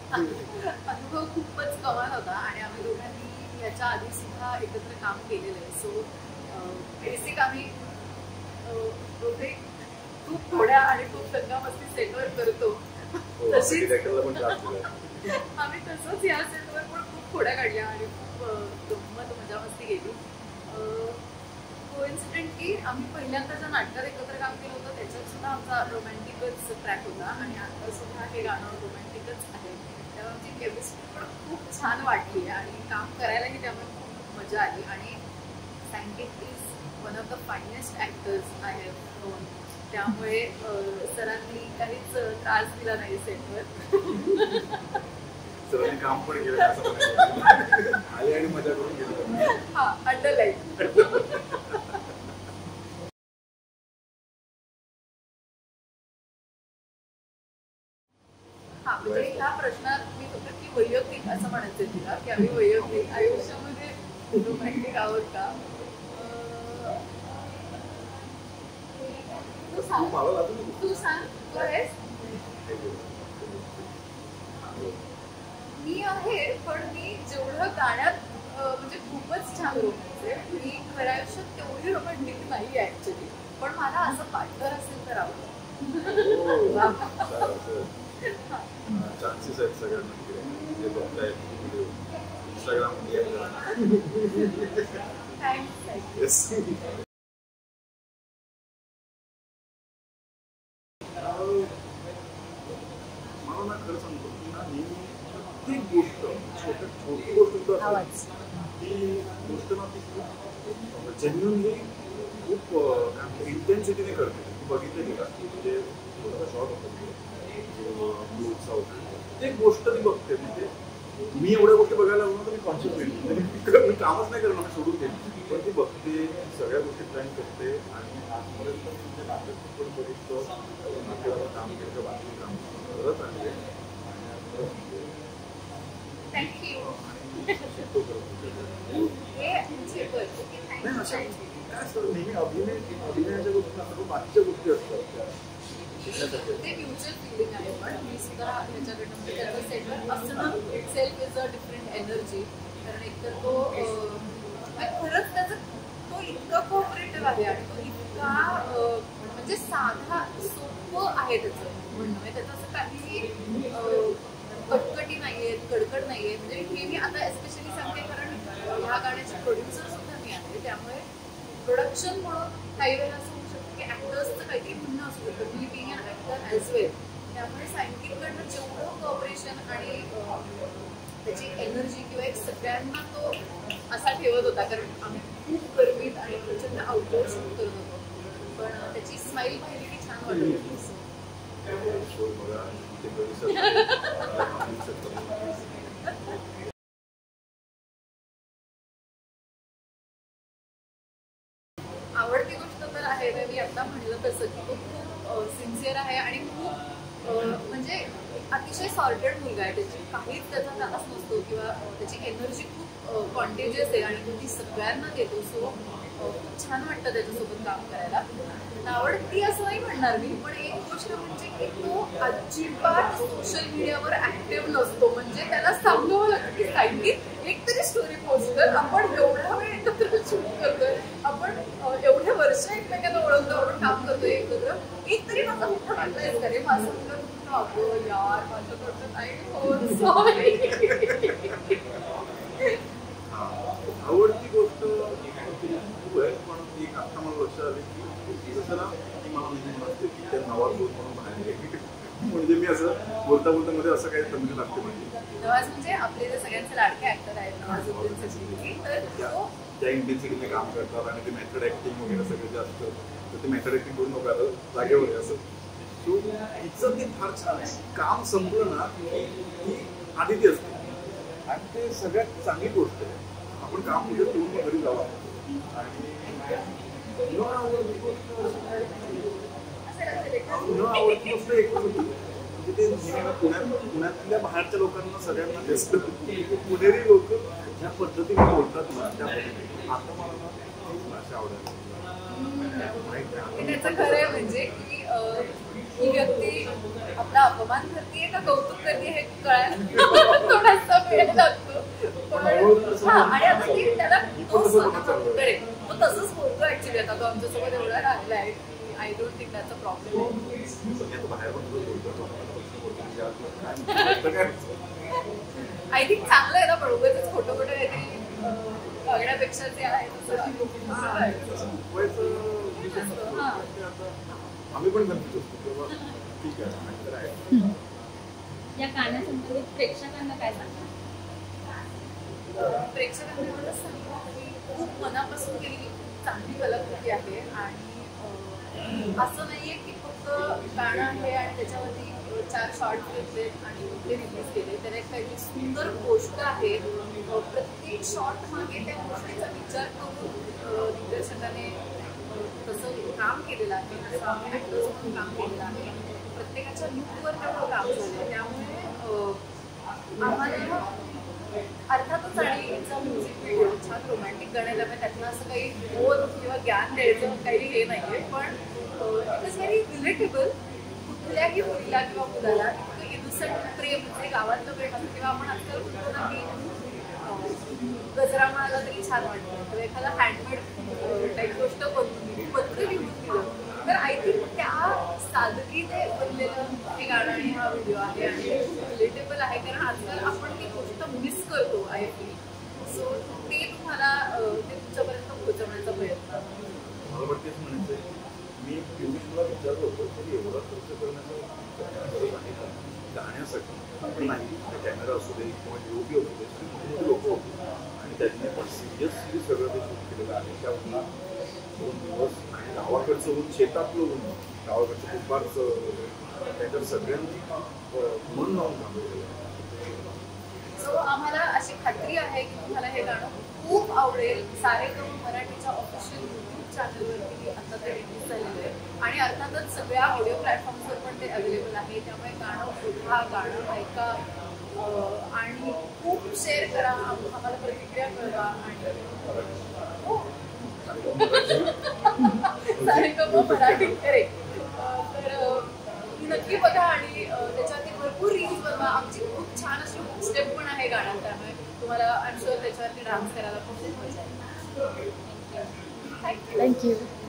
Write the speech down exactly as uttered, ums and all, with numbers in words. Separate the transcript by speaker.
Speaker 1: अनुभव खूपच कमाल होता आणि आम्ही दोघांनी याच्या आधी सुद्धा एकत्र काम केलेलं आहे. सो बेसिक आम्ही दोघे खूप थोड्या आणि खूप दंगामस्ती सेटवर करतो. तशीच आम्ही तसंच या सेटवर पण खूप थोड्या काढल्या आणि खूप गंमत मजा मस्ती केली. कोइन्सिडेंटली आम्ही पहिल्यांदा ज्या नाटकात एकत्र काम केलं होतं त्याच्यात सुद्धा आमचा रोमॅन्टिकच ट्रॅक होता आणि आता सुद्धा हे गाणं रोमॅन्टिकच आहे. त्यामुळे आमची केमिस्ट्री पण खूप छान वाटली आणि काम करायलाही त्यामुळे खूप मजा आली. आणि Sanket is one of the finest actors I have known. त्यामुळे सरांनी काहीच त्रास दिला नाही सेटवर.
Speaker 2: सरांनी काम पण केलं आले आणि मजा करून गेली.
Speaker 1: हा अंडरलाईन. हा म्हणजे ह्या प्रश्नात मी फक्त की वैयक्तिक असं म्हणायचं तिला की आम्ही वैयक्तिक आयुष्यामध्ये रोमॅन्टिक आहोत का. तू सांग तू सांग तू आहेस. मी आहे पण मी जेवढं गाण्यात म्हणजे खूपच छान रोमॅन्स आहे. मी खऱ्या आयुष्यात तेवढी रोमॅन्टिक नाही आहे ऍक्च्युली. पण मला असं पार्टनर असेल तर आवडतं.
Speaker 2: चान्सेस आहेत सगळ्यांना जे बघतायत व्हिडिओ इंस्टाग्राममध्ये. मला ना खरं सांगतो की ना नेहमी प्रत्येक गोष्ट छोट्या छोटी गोष्ट ती गोष्ट ना ती खूप जेन्युनली खूप काय इंटेन्सिटीने करते. बघितलं का म्हणजे शॉर्ट होतं ब्लूचा होता ते गोष्ट ती बघते. म्हणजे मी एवढ्या गोष्टी बघायला लागलो तर मी कॉन्शियस होईल. मी कामच नाही करणार सोडून देईल पण ती बघते सगळ्या गोष्टी प्लॅन करते. आणि आजपर्यंत म्हणजे नाटक पण बघितलं नाटकाला काम केलं बाकी काम करत आले शिकतो नाही अशा काय असतं नेहमी अभिनय अभिनयाच्या गोष्टी असतात बाकीच्या गोष्टी असतात
Speaker 1: ते म्युच्युअल फिलिंग आहे. पण मी सुद्धा ह्याच्याकडनं म्हणजे त्याचं सेटवर असणं itself is a different energy. कारण एकतर तो खरंच त्याचं तो इतका कोऑपरेटिव्ह आहे आणि तो इतका म्हणजे साधा सोपं आहे त्याचं म्हणणं. म्हणजे त्याचं असं काही कटकटी नाही आहेत कडकड नाही आहे. म्हणजे हे मी आता एस्पेशली सांगते कारण ह्या गाण्याचे प्रोड्युसर सुद्धा मी आहे. त्यामुळे प्रोडक्शन म्हणून काही वेळेला असं होऊ शकतं की ॲक्टर्सचं काहीतरी म्हणणं असू शकतं मी being an actor as well. त्यामुळे सांगितकडनं जेवढं कॉपरेशन आणि त्याची एनर्जी किंवा एक सगळ्यांना तो असा ठेवत होता. कारण आम्ही खूप गरमीत आणि प्रचंड आउटडोर शूट करत होतो पण त्याची स्माईल पाहिली की छान वाटत होती. आवडती गोष्ट तर आहे मी आता म्हणलं तसं की तो खूप सिन्सिअर आहे आणि खूप म्हणजे अतिशय सॉर्टेड मुलगा आहे. त्याची काहीच त्याचा त्रास नसतो किंवा त्याची एनर्जी खूप कॉन्टेजियस आहे आणि तो ती सगळ्यांना देतो. सो खूप छान वाटतं त्याच्यासोबत काम करायला. आवडती असं नाही म्हणणार मी पण एक गोष्ट म्हणजे की तो अजिबात सोशल मीडियावर ऍक्टिव्ह नसतो. म्हणजे त्याला सांगावं लागतं की साईडीत एक तरी स्टोरी पोस्ट कर. आपण एवढा वेळ एकत्र शूट करतोय आपण एवढे वर्ष एकमेकांना ओळखतो आपण काम करतोय एकत्र एक तरी माझा फोटो टाकलायस का रे. माझं तुला अगं यार माझ्याकडचं नाही हो सॉरी.
Speaker 2: आवडती गोष्ट खूप आहे पण एक आता मला लक्षात आली की जसं ना ती मला नेहमी म्हणते की त्या नवाज बोल म्हणून बाहेर म्हणजे मी असं बोलता बोलता मध्ये असं काही समजू लागते. म्हणजे
Speaker 1: नवाज म्हणजे आपले जे सगळ्यांचे लाडके ऍक्टर आहेत नवाजुद्दीन सिद्दीकी तर
Speaker 2: त्या इंटेन्सिटीने काम करतात आणि ते मेथड ऍक्टिंग वगैरे सगळं जे असतं तर ते मेथड ऍक्टिंग करून नका जागेवर असं. सो हिचं ते फार छान आहे. काम संपलं ना की आदिती असते आणि ते सगळ्यात चांगली गोष्ट आहे. आपण काम कुठे ठेवून घरी जावं आणि न आवडती गोष्ट न आवडती गोष्ट एकच होती म्हणजे ते पुण्यात पुण्यातल्या बाहेरच्या लोकांना सगळ्यांना दिसतं पुणेरी लोक ज्या पद्धतीने बोलतात ना त्या पद्धतीने आता मला ना भाषा आवडायला
Speaker 1: त्याचं खरं आहे म्हणजे की ही व्यक्ती आपला अपमान करते का कौतुक करते हे कळायला थोडासा वेळ लागतो. पण हा, आणि आता ती त्याला तो स्वतः करेल, तो तसंच बोलतो ऍक्च्युली. आता तो आमच्यासोबत एवढा राहिलाय की आय डोंट थिंक त्याचा प्रॉब्लेम. आय थिंक चांगलं आहे ना, पण उगाचच खोटं खोटं काहीतरी बघण्यापेक्षा ते आहे तसं.
Speaker 2: आम्ही पण कन्फ्युज असतो. ठीक आहे.
Speaker 3: या गाण्यासंबंधित प्रेक्षकांना काय सांगा?
Speaker 1: प्रेक्षकांना मला सांगा की खूप मनापासून केली चांगली कलाकृती आहे. आणि असं नाहीये की फक्त गाणं आहे आणि त्याच्यावरती चार शॉर्ट घेतलेत आणि ते रिलीज केले. त्याला एक काहीतरी सुंदर गोष्ट आहे. प्रत्येक शॉर्ट मागे त्या गोष्टीचा विचार करून दिग्दर्शकाने तसं काम केलेलं आहे. तसं आम्ही ॲक्टर्स म्हणून काम केलेलं आहे. प्रत्येकाच्या लुकवर तेवढं काम झालं. त्यामुळे आम्हाला अर्थातच, आणि याचा म्युझिक व्हिडिओ छान रोमॅन्टिक गाणं त्यामुळे त्यातनं असं काही बोध किंवा ज्ञान द्यायचं काही हे नाही आहे. पण इट इज व्हेरी रिलेटेबल. कुठल्याही मुलीला किंवा मुलाला इतकं इनोसंट प्रेम, म्हणजे गावातलं प्रेम असतं. किंवा आपण आजकाल म्हणतो ना की गजरा मारला तरी छान वाटतं, किंवा एखादा हँडमेड टाईप गोष्ट बनवून पत्र लिहून दिलं, तर आय थिंक त्या सादगीने बनलेलं हे गाणं आणि हा व्हिडिओ आहे. आणि रिलेटेबल आहे, कारण आजकाल आपण ती गोष्ट मिस करतो आय फील. सो ते तुम्हाला ते तुमच्यापर्यंत पोहोचवण्याचा प्रयत्न.
Speaker 2: मला वाटतेच म्हणायचं, मी पियुषला विचारलं होतं की एवढा खर्च करण्याचं गरज आहे का गाण्यासाठी? पण नाही, कॅमेरा असू दे किंवा डीओपी असू दे, मोठी लोक होती आणि त्यांनी पण सिरियसली सगळं ते शूट केलेलं आहे. त्या उन्हा दोन दिवस आणि गावाकडचं ऊन, शेतातलं ऊन, गावाकडचं दुपारचं, त्याच्यात सगळ्यांनी मन लावून काम केलेलं आहे.
Speaker 1: सो आम्हाला अशी खात्री आहे की तुम्हाला हे गाणं खूप आवडेल. सारेगम मराठीच्या ऑफिशियल यूट्यूब चॅनलवरती आता ते रिलीज झालेलं आहे. आणि अर्थातच सगळ्या ऑडिओ प्लॅटफॉर्म्सवर पण ते अवेलेबल आहे. त्यामुळे गाणं शोधा, गाणं ऐका आणि खूप शेअर करा. आम्हाला प्रतिक्रिया कळवा. आणि सारेगम मराठी करेक्ट. तर नक्की बघा आणि त्याच्यावरती भरपूर रील्स बनवा. आमची खूप छान अशी स्टेप पण आहे गाण्यात, त्यामुळे तुम्हाला आय एम शुअर त्याच्यावरती डान्स करायला खूप मजा येईल. थँक्यू.
Speaker 3: थँक्यू.